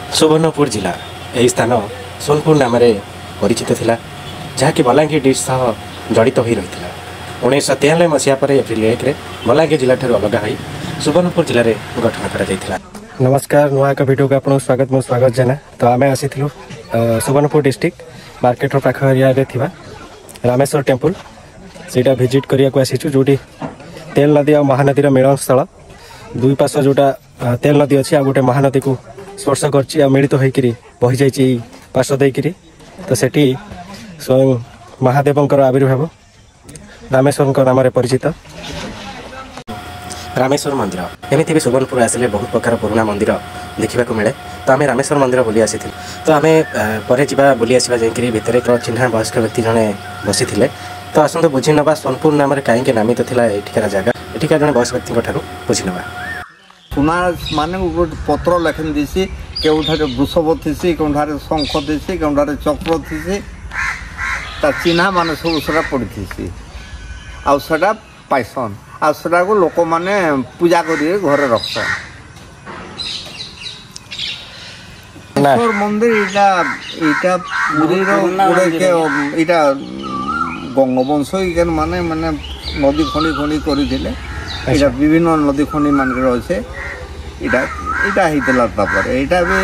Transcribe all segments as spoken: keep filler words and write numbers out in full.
सुवर्णपुर जिला यही स्थान सोनपुर नाम परिचित थिला जहाँकि बलांगीर डिस्ट्रिक्ट सह जड़ित हो रही उन्नीस तेयानबे मसीहा पर एप्रिल एक बलांगीर जिला ठार अलग हो सुवर्णपुर जिले में गठन कर। नमस्कार नुआ एक वीडियो को आपको स्वागत मो स्वागत जाना। तो आम आसीलु सुवर्णपुर डिस्ट्रिक्ट मार्केट पाख एरिया थी रामेश्वर टेम्पल से विजिट करने को आसीचु जो तेल नदी और महानदी मिलन स्थल दुई पास जोटा तेल नदी अच्छी आ गोटे महानदी को स्पर्श कर मिलित होकर बही जाइए पार्श्व देकरी। तो सेठी स्वयं महादेवंकर आविर्भाव रामेश्वर नाम परिचित रामेश्वर मंदिर एमती भी सुवर्णपुर आसिले बहुत प्रकार पुराना मंदिर देखा मिले। तो आम रामेश्वर मंदिर बुली आसी तो आम पर जा बुली आसवा जाकि भितर चिन्हा वयस्क व्यक्ति जड़े बसी थे। तो आसतु बुझी नवा सोनपुर नाम कहीं नामित था एठिकार जगह एठिकार जड़े वयस्क व्यक्ति बुझी नवा सुना माने पत्र लेखन दिसी केउठारे वृषभ थीसी केउठारे शंख थीसी केउठारे चक्र थीसी ता चिन्हा माने सब सेटा पड़थीसी आ सेटा पाइसन आ सेटा को लोक माने पूजा करी घरे रखसन। ईश्वर मंदिर इटा इटा पुरी रो पुरे के इटा गंगवंश इकन माने माने नदी खणी खणी करी दिले इटा विभिन्न नदी खणी मान के रहे इटा इटा हितला तापर इटा भी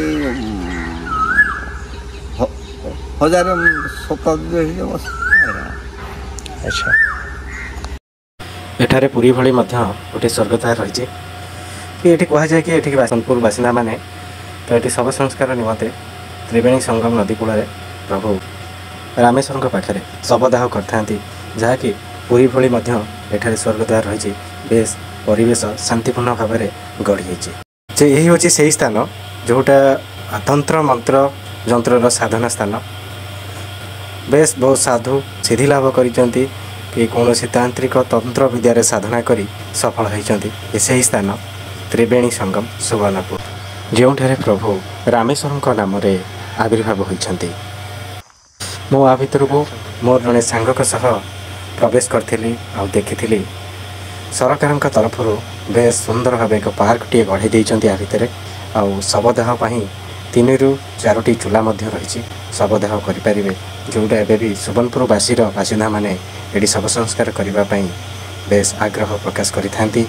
हजार शताब्दी हो अच्छा एठारे पुरी भली गोटे स्वर्गद्वार रही ये कह जाए कि ये सोनपुर बासिंदा मैंने तो ये शव संस्कार निमंते त्रिवेणी संगम नदी कूल प्रभु रामेश्वर पाखे शवदाह करते जहाँकि पुरी भली एठारे स्वर्गद्वार रही बेस परिवेश शांतिपूर्ण भाव में गढ़ी जे यही हूँ से स्थान जोटा तंत्र मंत्र जंतर साधना स्थान बेस बहुत साधु सिद्धि लाभ कर कि कौन तांत्रिक तंत्र विद्यार साधना करी सफल होती से स्थान त्रिवेणी संगम सुवर्णपुर जोठारे प्रभु रामेश्वर नाम आविर्भाव होती। मो आ भर को मोर जड़े सांग सह प्रवेश करी आ देखी सरकार तरफ बेस सुंदर भाव एक पार्क टी गढ़ी देती आ भितर आउ शवदाह तीन रु चारोटी चूला रही शवदाह करें जोटा एवं सुवर्णपुर बासी बासिंदा मैंने ये शव संस्कार करने बेस आग्रह प्रकाश करि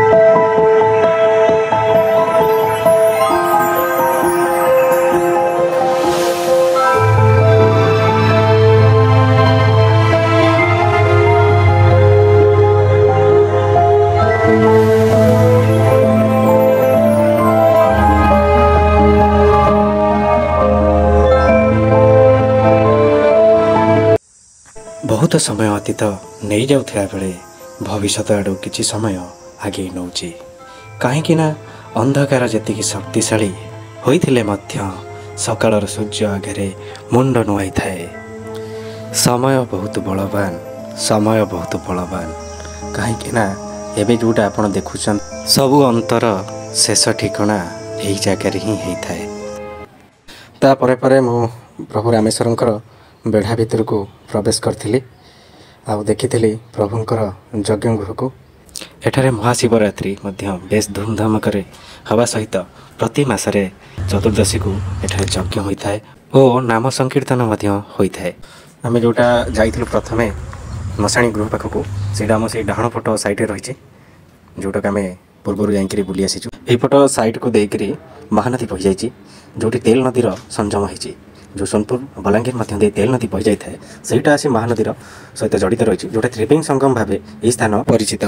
बहुत समय अतीत नहीं जाउथिया बेले भविष्य आड़ किछि समय आगे नौची कहीं अंधकार जी शक्तिशाली होइथिले मध्य सकाळर सूर्य आगे मुंड नुआई थाए। समय बहुत बलवान समय बहुत बलवान कहीं एबे जोटा आपण देखुछन सबु अंतर शेष ठिकणा यही जगार ही होता है। तापर पर मु प्रभु रामेश्वर बेढ़ा भितर को प्रवेश करी आ देखी प्रभुंकर यज्ञ गृह को एठारे महाशिवरात्रि बेस धूमधाम करे हवा सहित प्रति मासरे चतुर्दशी को एठारे यज्ञ होता है और नाम संकीर्तन होता है। आम जोटा जाइलु प्रथमे मशाणी गृह पाखक से आम से डाण पट साइड रही जोटा आम पूर्व जा बुली आसीचु यही पट साइड को देकर महानदी बही जाइए जोटी तेल नदीर संजम होती जो सोनपुर बलांगीर मध्य तेल नदी बही जाए सहीटा आसी महानदीर सहित जड़ित रही जोटा त्रिवेणी संगम भाव यह स्थान परिचित।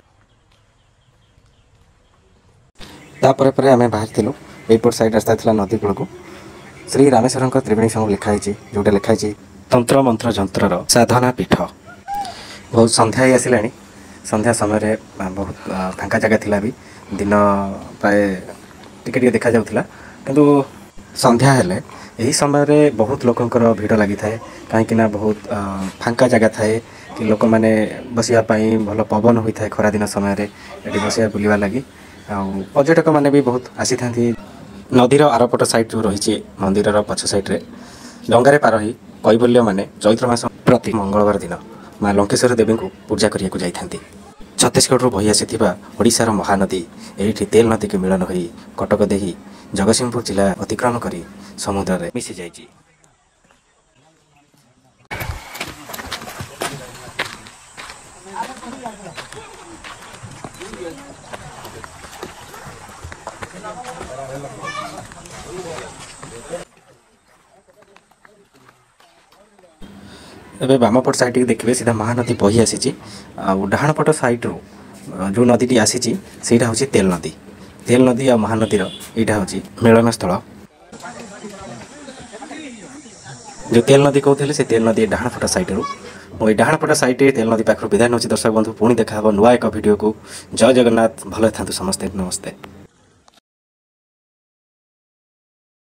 तापर आम बाहर एयरपोर्ट साइड रास्ता था नदी कूल को श्री रामेश्वर त्रिवेणी संगम लिखाई जोटा लिखाई तंत्र मंत्र जंतर साधना पीठ। बहुत संध्या ही आसला संध्या समय बहुत फांका जगह थिला भी दिन प्राय टिके देखा जाउथिला किंतु संध्या हेले यही समय बहुत लोकंकर भीड़ लगी थाए कहीं बहुत फांका जगह थाए कि लोक मैंने बसापी भल पवन होता है खरा दिन समय ये बसा बुलवा लगी पर्यटक मैंने भी बहुत आसी था। नदीर आरपट साइड जो रही मंदिर पछ साइड रे डंगारे पार ही कैबल्य मैंने चैत्र मास प्रति मंगलवार दिन माँ लंकेश्वर देवी को पूजा करने को जाती छत्तीसगढ़ बही आसी ओडिशार महानदी यही तेल नदी के मिलन हो कटक देही जगतसिंहपुर जिला अतिक्रमण करी समुद्र में मिसी जाइछि। एबे बामपट साइड के देखिए सीधा महानदी बही आसी डाणपट सैड्रु जो नदी आसी से हूँ तेल नदी तेल नदी आ महानदीर यहाँ हूँ मिलन स्थल। जो तेल नदी कहते से तेल नदी डाणपट सैड्रु मुझे डाणपट साइड तेल नदी पाखर विदाय नौ दर्शक बंधु पुणी देखा नुआ एक वीडियो को। जय जगन्नाथ भले था समस्ते नमस्ते।